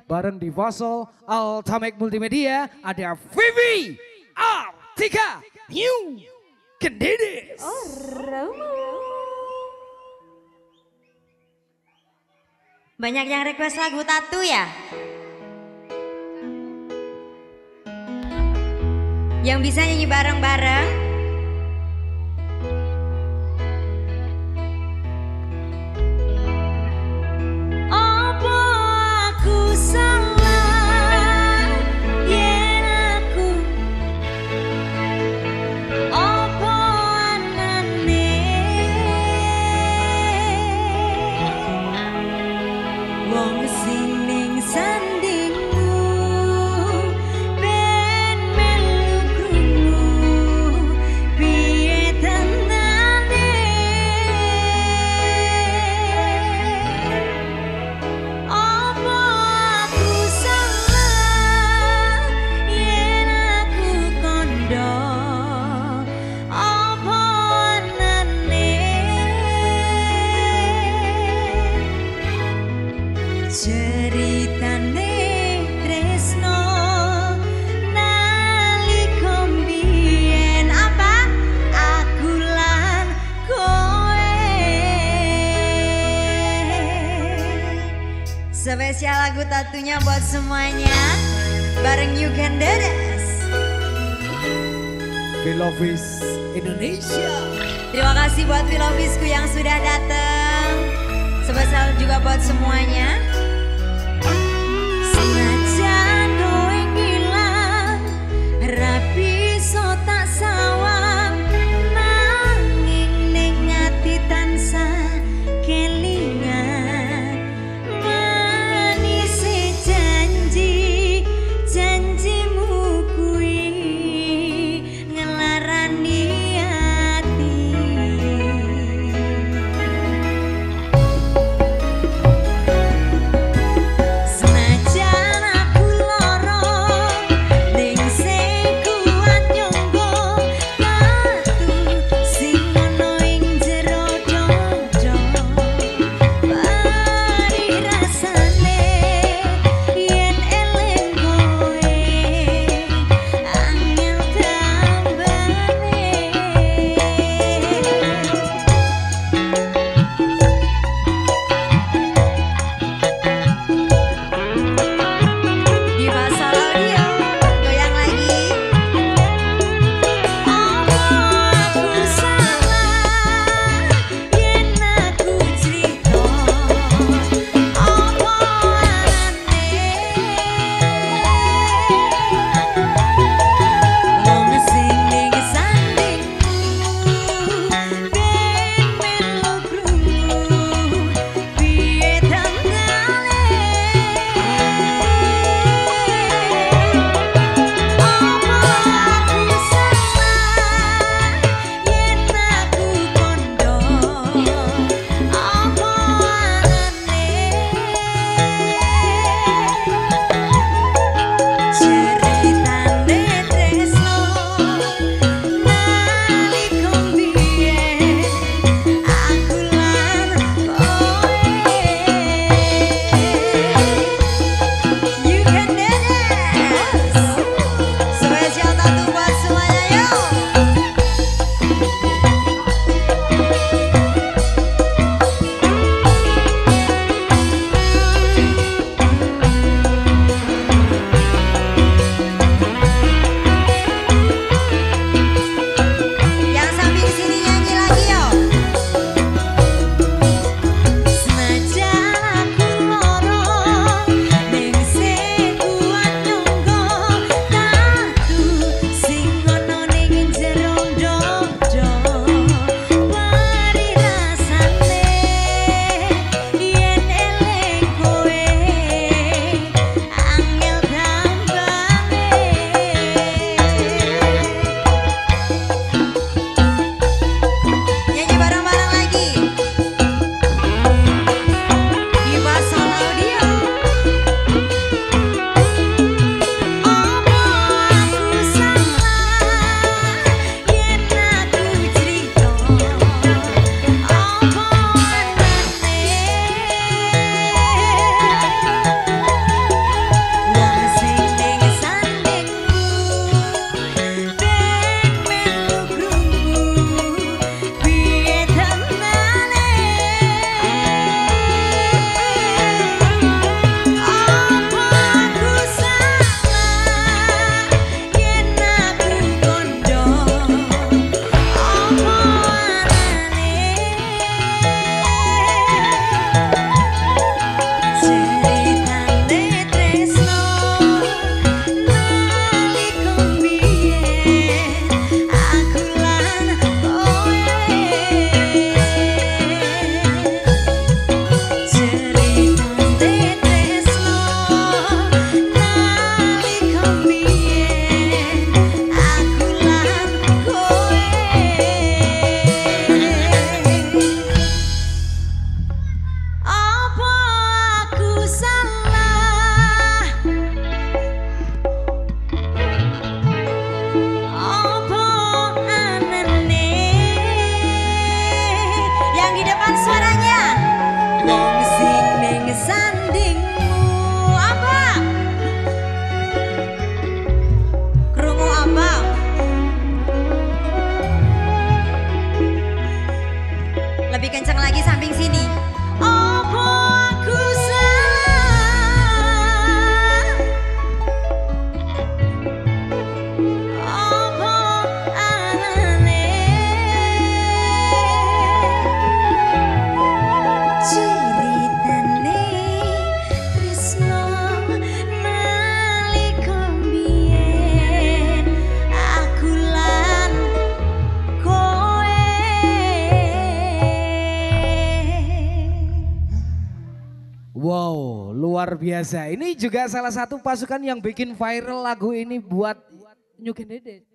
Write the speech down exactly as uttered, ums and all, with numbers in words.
bareng di Vassal Ultimate Multimedia ada Vivi Artika New Kendedis. Oh, Romo. Banyak yang request lagu Tatu ya? Yang bisa nyanyi bareng-bareng? Spesial lagu Tatunya buat semuanya bareng You Can Do This. Pilovis Indonesia. Terima kasih buat Pilovisku yang sudah datang. Spesial juga buat semuanya. Senajan kowe ngilang rapi so tak sawang nanging ning ati tansah kelingan. luar biasa. Ini juga salah satu pasukan yang bikin viral lagu ini buat New Gen Dede.